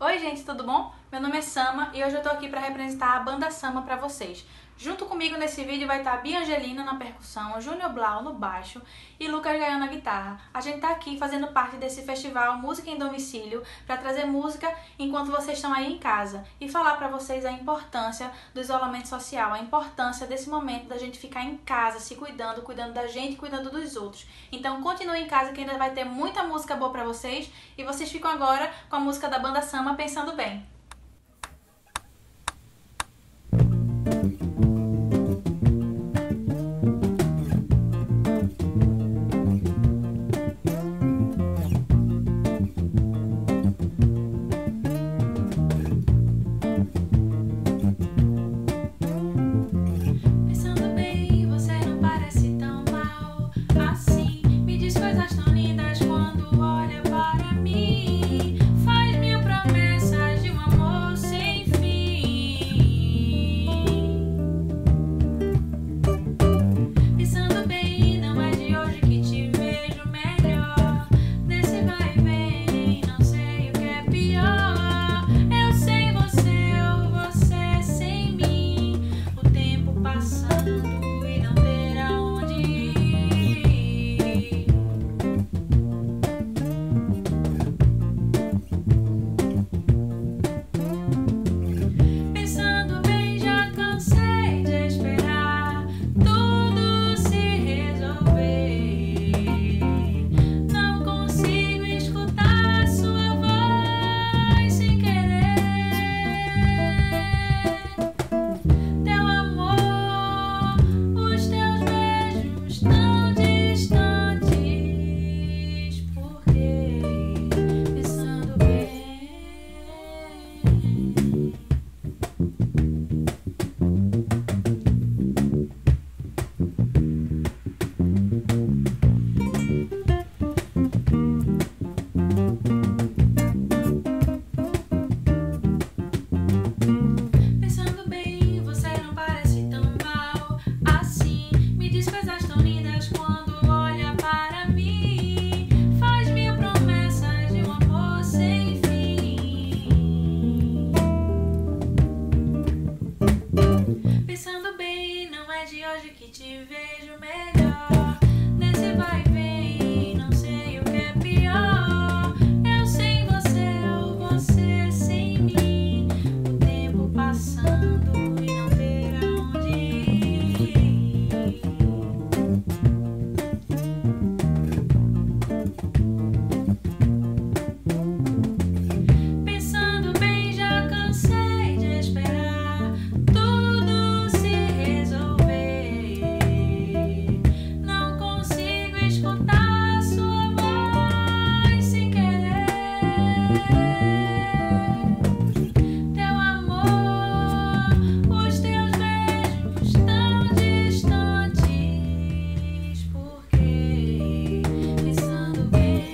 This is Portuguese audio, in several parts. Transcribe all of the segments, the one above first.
Oi gente, tudo bom? Meu nome é Sama e hoje eu tô aqui para representar a banda Sama para vocês. Junto comigo nesse vídeo vai estar Bia Angelina na percussão, Júnior Blau no baixo e Lucas Gaio na guitarra. A gente tá aqui fazendo parte desse festival Música em Domicílio para trazer música enquanto vocês estão aí em casa e falar para vocês a importância do isolamento social, a importância desse momento da gente ficar em casa, se cuidando, cuidando da gente, cuidando dos outros. Então continue em casa que ainda vai ter muita música boa para vocês e vocês ficam agora com a música da banda Sama Pensando Bem. Pensando bem, você não parece tão mal assim. Me diz coisas tão lindas quando olha para mim. Faz mil promessas de um amor sem fim. Pensando bem, não é de hoje que te vejo melhor. Nesse vai e vem, não sei o que é pior. Eu sem você ou você sem mim. O tempo passando e não ter aonde ir. Pensando bem, já cansei de esperar tudo se resolver. Não consigo escutar sua voz sem querer. Teu amor, os teus beijos tão distantes. Por quê? Pensando bem. Pensando bem, você não parece tão mal assim. Me diz coisas tão lindas quando olha para mim. Faz mil promessas de um amor sem fim. Pensando bem, não é de hoje que te vejo melhor. Nesse vai e vem, não sei o que é pior. Eu sem você ou você sem mim. O tempo passando e não ter aonde ir. Pensando bem, já cansei de esperar tudo se resolver. Não consigo escutar sua voz sem querer. Teu amor, os teus beijos tão distantes. Por quê? Pensando bem.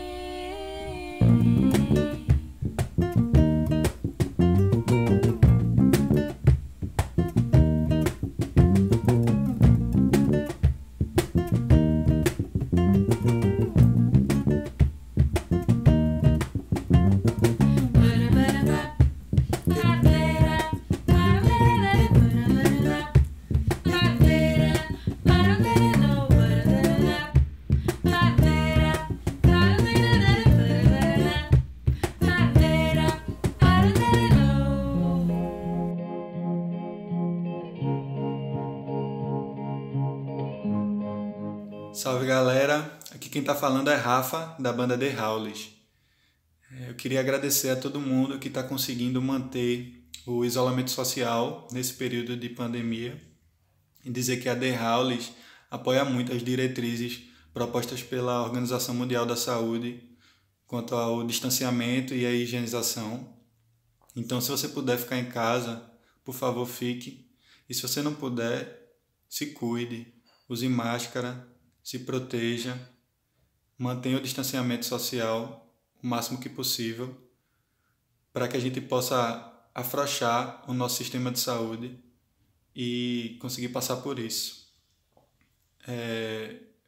Salve galera, aqui quem tá falando é Rafa, da banda The Howlers. Eu queria agradecer a todo mundo que está conseguindo manter o isolamento social nesse período de pandemia e dizer que a The Howlers apoia muito as diretrizes propostas pela Organização Mundial da Saúde quanto ao distanciamento e à higienização. Então, se você puder ficar em casa, por favor, fique. E se você não puder, se cuide, use máscara, se proteja, mantenha o distanciamento social o máximo que possível para que a gente possa afrouxar o nosso sistema de saúde e conseguir passar por isso.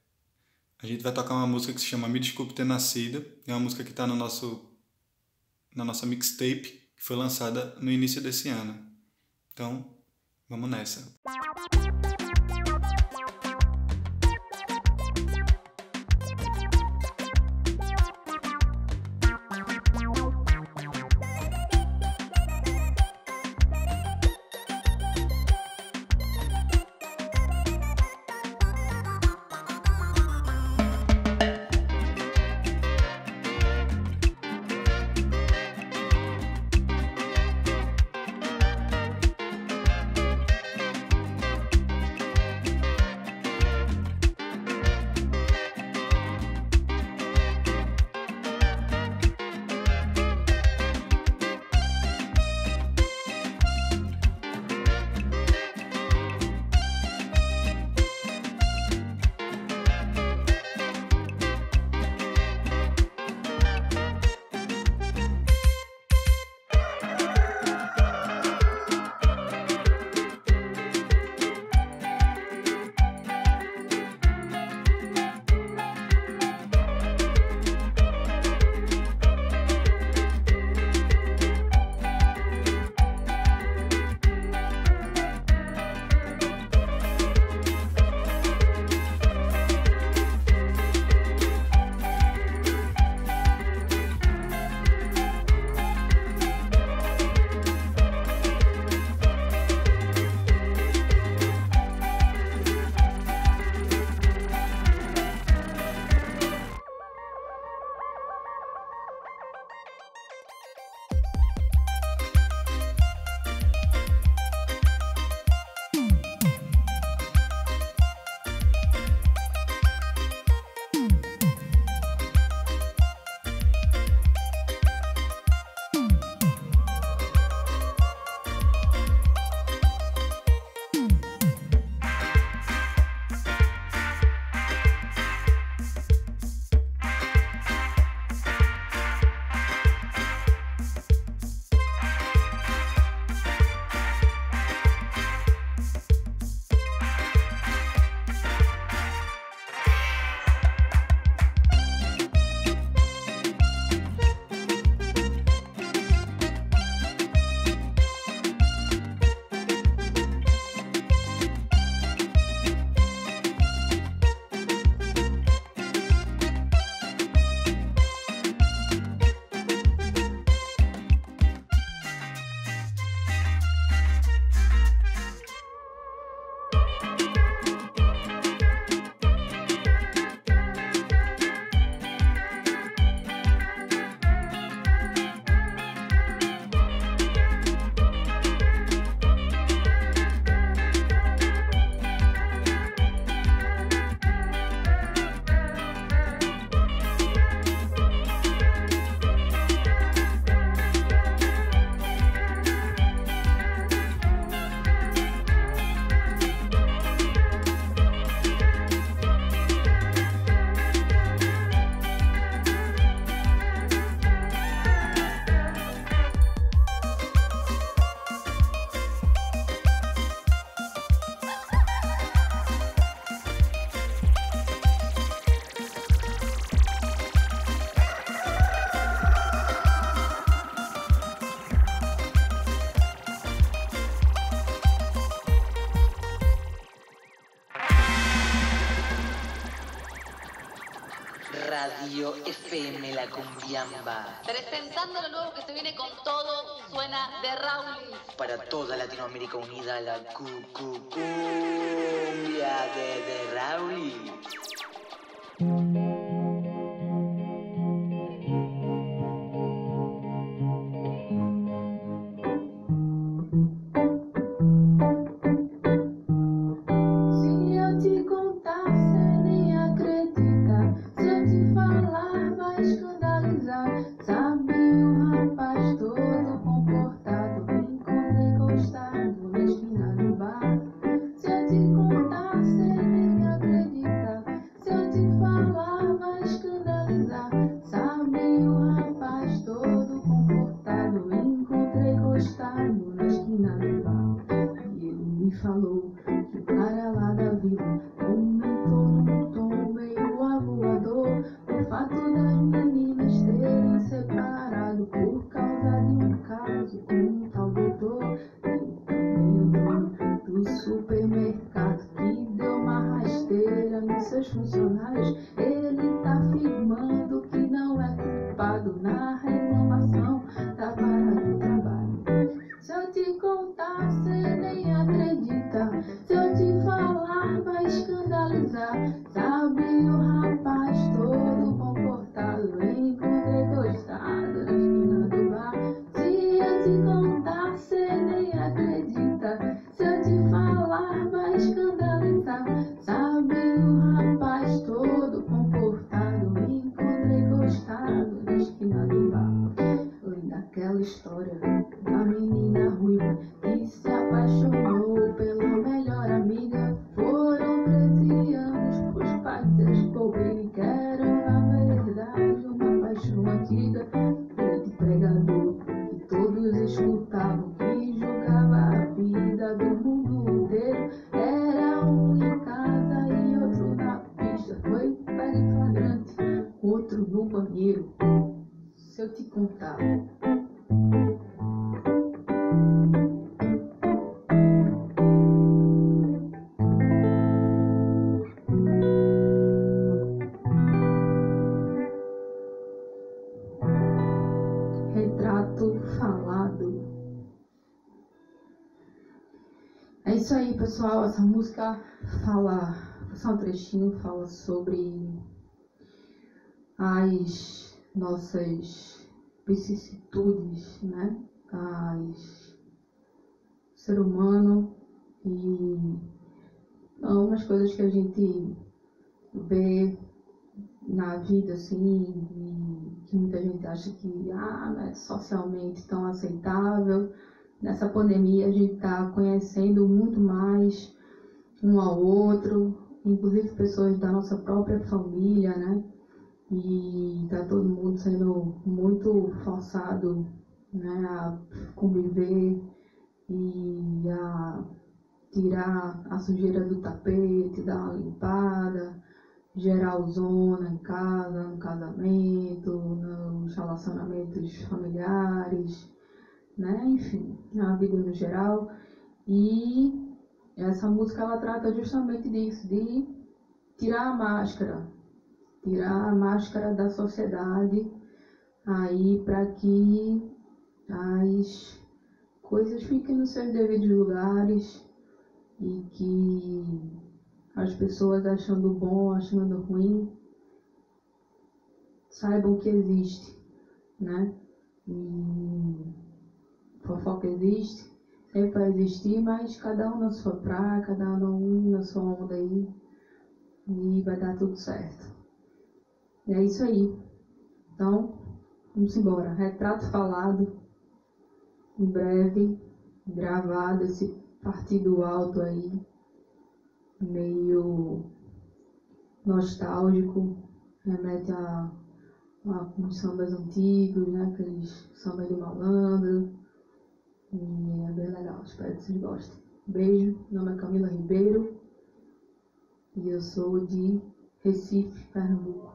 A gente vai tocar uma música que se chama Me Desculpe Ter Nascido, é uma música que está no nosso na nossa mixtape, que foi lançada no início desse ano. Então, vamos nessa. Radio FM La Cumbiamba. Presentando lo nuevo que se viene con todo, suena de Raúl. Para toda Latinoamérica unida, la cumbia de Raúl. Falou que o cara lá da vila comentou num tom meio avoador o fato das meninas terem separado por causa caso com um tal doutor. Tem também o dono do supermercado que deu uma rasteira nos seus funcionários. Ele tá afirmando que não é culpado na reclamação da vara do trabalho. Se eu te contar, cê nem acredita. Se eu te falar, vai escandalizar. Sabe o rapaz todo comportado, encontrei gostado na esquina do bar. Se eu te contar, cê nem acredita. Se eu te falar, vai escandalizar. Sabe o rapaz todo comportado, encontrei gostado na esquina do bar. Lembra aquela história da menina ruiva que se apaixonou pela melhor amiga? Foram 13 anos pros pais descobrirem que era na verdade uma paixão antiga. Grande pregador que todos escutavam, que julgava a vida do mundo inteiro. Era um em casa e outro na pista. Foi pego em flagrante, outro no banheiro. Se eu te contar. Retrato falado. É isso aí, pessoal. Essa música fala, só um trechinho, fala sobre as nossas vicissitudes, né? Ser humano e algumas coisas que a gente vê na vida, assim, e que muita gente acha que não é socialmente tão aceitável. Nessa pandemia a gente está conhecendo muito mais um ao outro, inclusive pessoas da nossa própria família, né? E tá todo mundo sendo muito forçado, né, a conviver e a tirar a sujeira do tapete, dar uma limpada, gerar ozona em casa, no casamento, nos relacionamentos familiares, né? Enfim, na vida no geral. E essa música ela trata justamente disso, de tirar a máscara da sociedade aí para que as coisas fiquem nos seus devidos lugares e que as pessoas achando bom, achando ruim, saibam que existe, né? E fofoca existe, sempre vai existir, mas cada um na sua praia, cada um na sua onda aí, e vai dar tudo certo. E é isso aí. Então, vamos embora. Retrato falado, em breve, gravado, esse partido alto aí, meio nostálgico, remete a uns sambas antigos, né? Aqueles sambas de malandro. E é bem legal, espero que vocês gostem. Beijo, meu nome é Camila Ribeiro e eu sou de Recife, Pernambuco.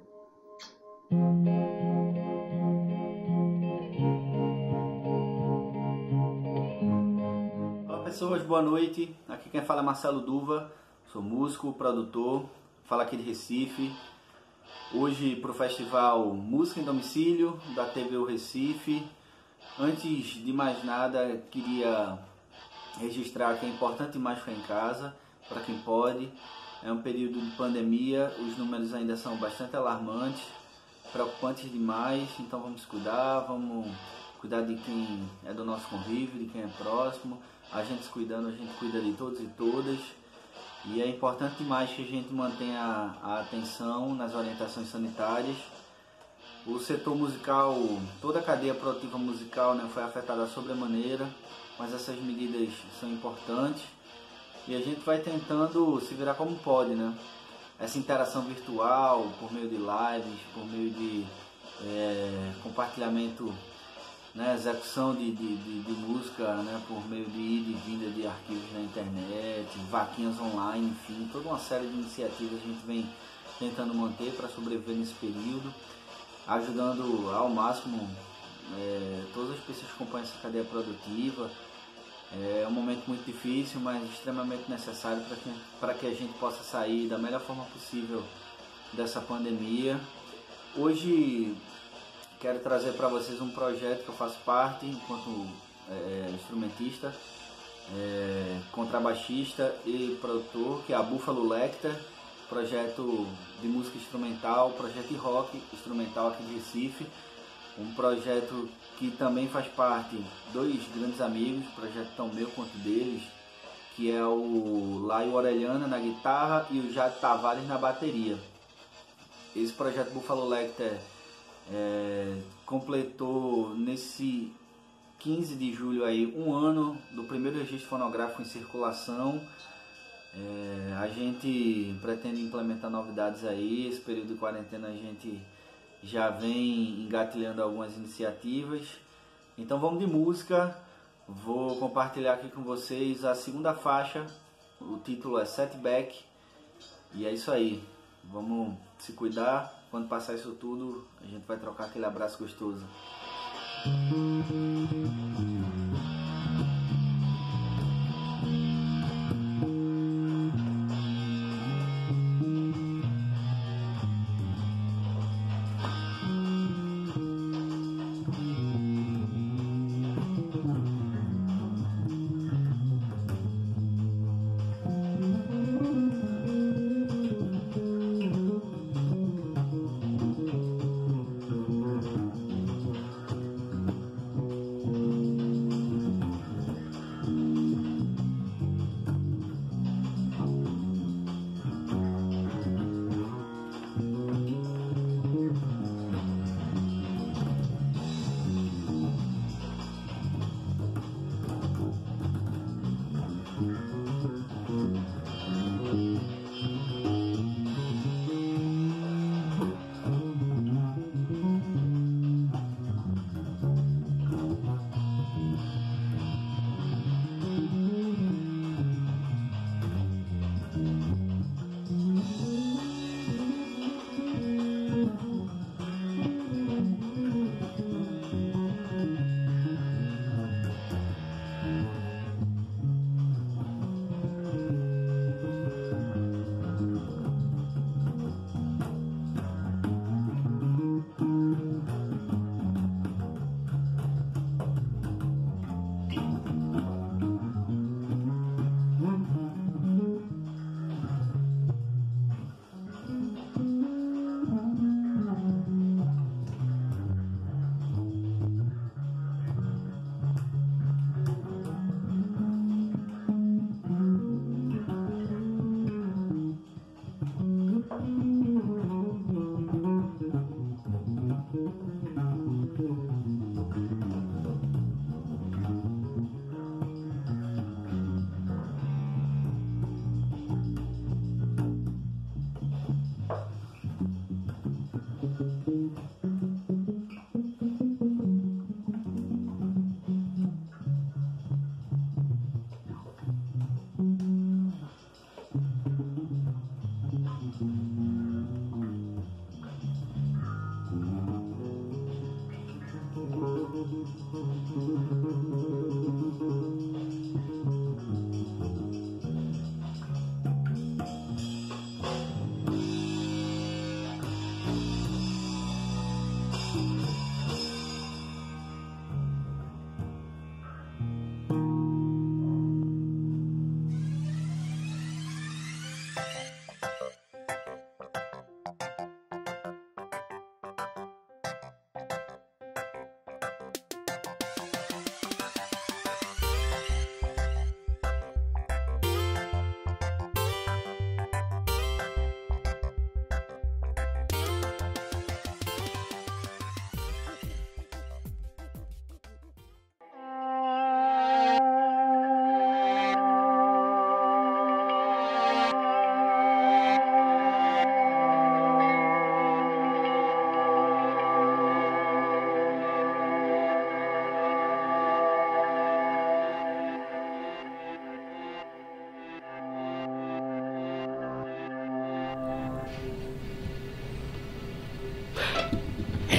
Olá pessoas, boa noite. Aqui quem fala é Marcelo Duva, sou músico, produtor, falo aqui de Recife. Hoje para o festival Música em Domicílio da TVU Recife. Antes de mais nada, queria registrar que é importante mais ficar em casa, para quem pode. É um período de pandemia, os números ainda são bastante alarmantes, preocupantes demais, então vamos cuidar de quem é do nosso convívio, de quem é próximo. A gente se cuidando, a gente cuida de todos e todas. E é importante demais que a gente mantenha a atenção nas orientações sanitárias. O setor musical, toda a cadeia produtiva musical, né, foi afetada sobremaneira, mas essas medidas são importantes e a gente vai tentando se virar como pode, né? Essa interação virtual, por meio de lives, por meio de compartilhamento, né, execução de música, né, por meio de ida e vinda de arquivos na internet, vaquinhas online, enfim, toda uma série de iniciativas a gente vem tentando manter para sobreviver nesse período, ajudando ao máximo todas as pessoas compõem essa cadeia produtiva. É um momento muito difícil, mas extremamente necessário para que a gente possa sair da melhor forma possível dessa pandemia. Hoje quero trazer para vocês um projeto que eu faço parte enquanto instrumentista, contrabaixista e produtor, que é a Buffalo Lecter, projeto de música instrumental, projeto de rock instrumental aqui de Recife. Um projeto que também faz parte dois grandes amigos, projeto tão meu quanto deles, que é o Laio Orelhana na guitarra e o Jade Tavares na bateria. Esse projeto Buffalo Lecter completou nesse 15 de julho aí, 1 ano do primeiro registro fonográfico em circulação. A gente pretende implementar novidades aí. Esse período de quarentena a gente já vem engatilhando algumas iniciativas. Então vamos de música. Vou compartilhar aqui com vocês a segunda faixa. O título é Setback. E é isso aí. Vamos se cuidar. Quando passar isso tudo, a gente vai trocar aquele abraço gostoso.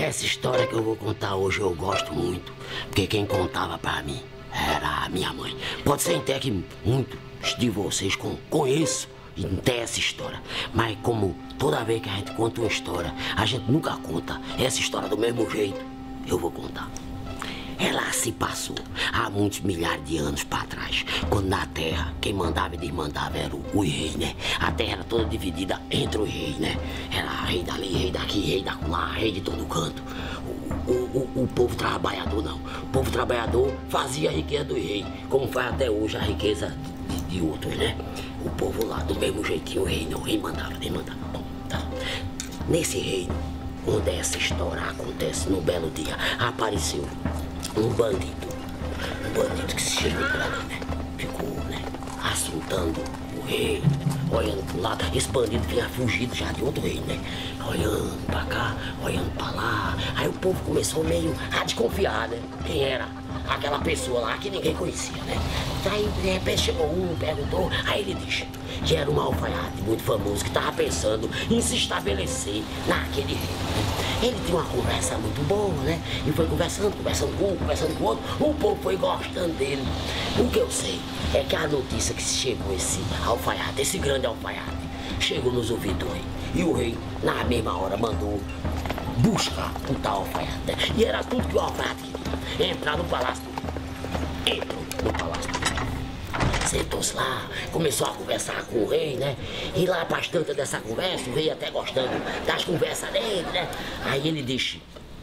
Essa história que eu vou contar hoje eu gosto muito, porque quem contava pra mim era a minha mãe. Pode ser até que muitos de vocês conheçam até essa história, mas como toda vez que a gente conta uma história, a gente nunca conta essa história do mesmo jeito, eu vou contar. Ela se passou há muitos milhares de anos para trás, quando na Terra quem mandava e desmandava era o rei, né? A Terra era toda dividida entre os reis, né? Era rei dali, rei daqui, rei daquela, rei de todo canto. O povo trabalhador não. O povo trabalhador fazia a riqueza do rei, como faz até hoje a riqueza de outros, né? O povo lá, do mesmo jeitinho, o rei não, o rei mandava, desmandava. Bom, tá. Nesse reino, onde essa história acontece, no belo dia, apareceu um bandido que se chegou por ali, né? Ficou, né, assuntando o rei, olhando pro lado. Esse bandido vinha fugido já de outro rei, né? Olhando pra cá, olhando pra lá. Aí o povo começou meio a desconfiar, né? Quem era aquela pessoa lá que ninguém conhecia, né? Aí de repente chegou um, perguntou, aí ele disse que era um alfaiate muito famoso que estava pensando em se estabelecer naquele reino. Ele tinha uma conversa muito boa, né? E foi conversando com um, conversando com o outro. O povo foi gostando dele. O que eu sei é que a notícia que chegou esse alfaiate, esse grande alfaiate, chegou nos ouvidos do rei. E o rei, na mesma hora, mandou buscar o tal alfaiate, né? E era tudo que o alfaiate queria. Entrar no palácio do rei. Entrou no palácio do rei. Sentou-se lá, começou a conversar com o rei, né? E lá, bastante dessa conversa, o rei até gostando das conversas dele, né? Aí ele disse: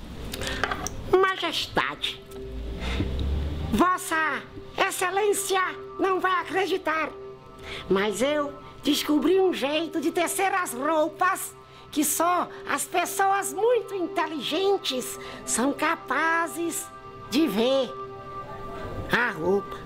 Majestade, Vossa Excelência não vai acreditar, mas eu descobri um jeito de tecer as roupas que só as pessoas muito inteligentes são capazes de ver. A roupa.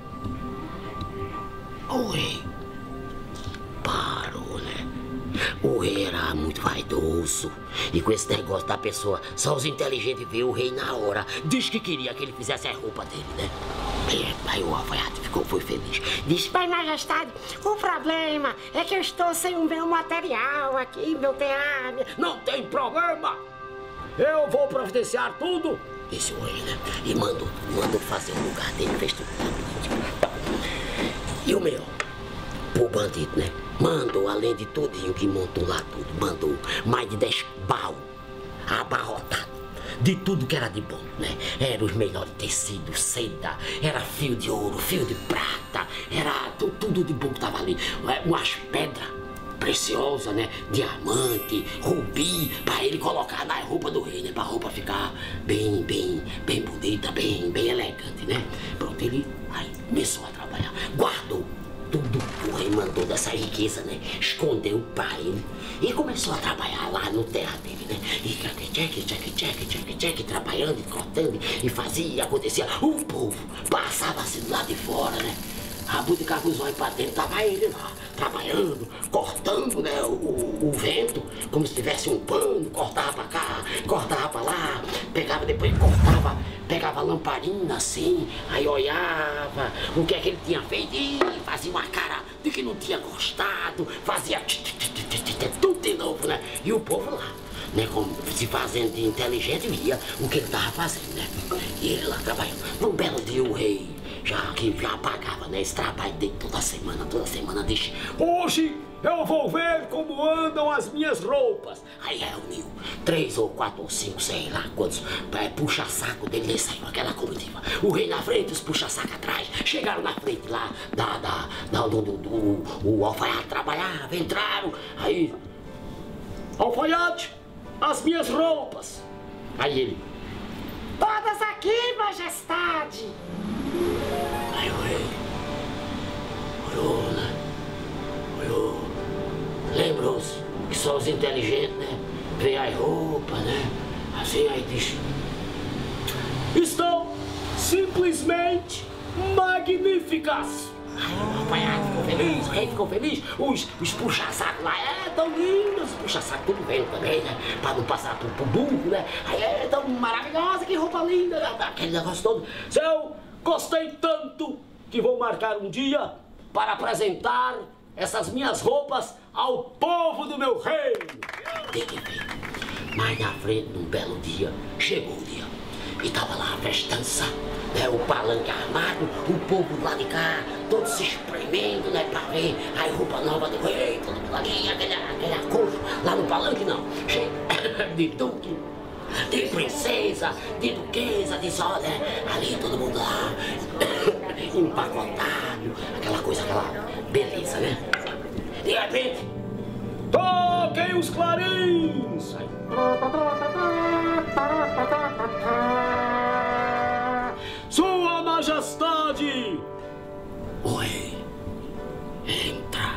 O rei parou, né? O rei era muito vaidoso. E com esse negócio da pessoa, só os inteligentes vê o rei na hora. Diz que queria que ele fizesse a roupa dele, né? Aí o alfaiate foi feliz. Disse: Mas, majestade, o problema é que eu estou sem o meu material aqui, meu tear. Não tem problema! Eu vou providenciar tudo, disse o rei, né? E mandou fazer o lugar dele, fez tudo. E o melhor, o bandido, né? Mandou, além de tudinho que montou lá tudo, mandou mais de 10 baús abarrotados de tudo que era de bom, né? Era os melhores tecidos, seda, era fio de ouro, fio de prata, era tudo de bom que tava ali. Umas pedras preciosas, né? Diamante, rubi, para ele colocar na roupa do rei, né? Pra roupa ficar bem bonita, bem elegante, né? Pronto, ele aí começou a trabalhar, guardou tudo que o rei mandou dessa riqueza, né? Escondeu pra ele e começou a trabalhar lá no terra dele, né? E tchac, trabalhando e cortando e fazia, acontecia. O povo passava assim do lado de fora, né? Abuticava os olhos pra dentro, tava ele lá, trabalhando, cortando, né, o vento, como se tivesse um pano, cortava pra cá, cortava pra lá, pegava, depois cortava, pegava a lamparina assim, aí olhava o que é que ele tinha feito e fazia uma cara de que não tinha gostado, fazia tudo de novo, né, e o povo lá, né, como se fazendo de inteligente, via o que ele tava fazendo, né, e ele lá trabalhando. Num belo dia o rei, já pagava, né, esse trabalho dele toda semana, deixa. Hoje eu vou ver como andam as minhas roupas. Aí reuniu 3 ou 4 ou 5, sei lá quantos, puxa-saco dele, e saiu aquela comitiva. O rei na frente, os puxa-saco atrás. Chegaram na frente lá, o alfaiate trabalhava, entraram. Aí, alfaiate, as minhas roupas. Aí ele: Todas aqui, majestade. Aí o rei olhou, né? Olhou. Lembrou-se que só os inteligentes, né? Vê as roupas, né? Assim, aí disse: Estão simplesmente magníficas. Aí o alfaiate ficou feliz, o rei ficou feliz, os puxa-saco lá, tão lindos, os puxa-saco tudo vendo também, né? Pra não passar pro burro, né? Aí tão maravilhosa, que roupa linda, aquele negócio todo. Eu gostei tanto que vou marcar um dia para apresentar essas minhas roupas ao povo do meu reino. Mais na frente, num belo dia, chegou o dia. E tava lá a festança, né? O palanque armado, o povo lá de cá, todos se espremendo, né? Pra ver a roupa nova do rei, todo mundo ali, aquele acolho. Lá no palanque não, cheio de duque, de princesa, de duquesa, de só, né? Ali todo mundo lá, empacotado, aquela coisa, aquela beleza, né? De repente, toquem os clarins! Sua Majestade! O rei entra.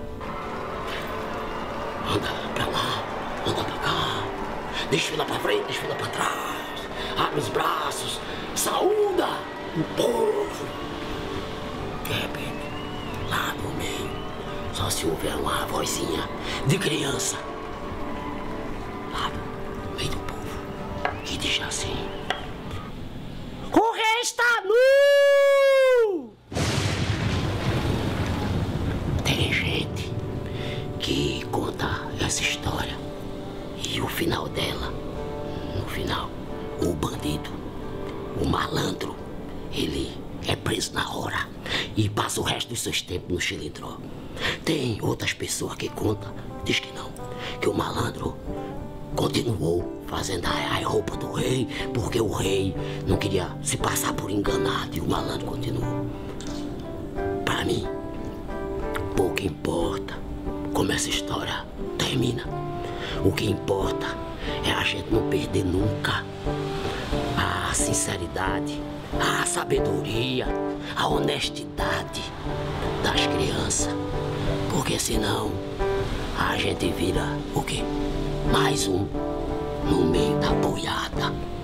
Anda pra lá, anda pra cá. Desfila pra frente, desfila pra trás. Abre os braços, saúda o povo. De repente, lá no meio, só se houver uma vozinha de criança. Lá no meio do povo, que diz assim: o rei está nu! Tem gente que conta essa história e o final dela, no final, o bandido, o malandro, ele é preso na hora e passa o resto dos seus tempos no xilindró. Tem outras pessoas que contam, diz que não, que o malandro continuou fazendo a roupa do rei, porque o rei não queria se passar por enganado e o malandro continuou. Para mim, pouco importa como essa história termina. O que importa é a gente não perder nunca a sinceridade, a sabedoria, a honestidade das crianças. Porque senão a gente vira o quê? Mais um no meio da boiada.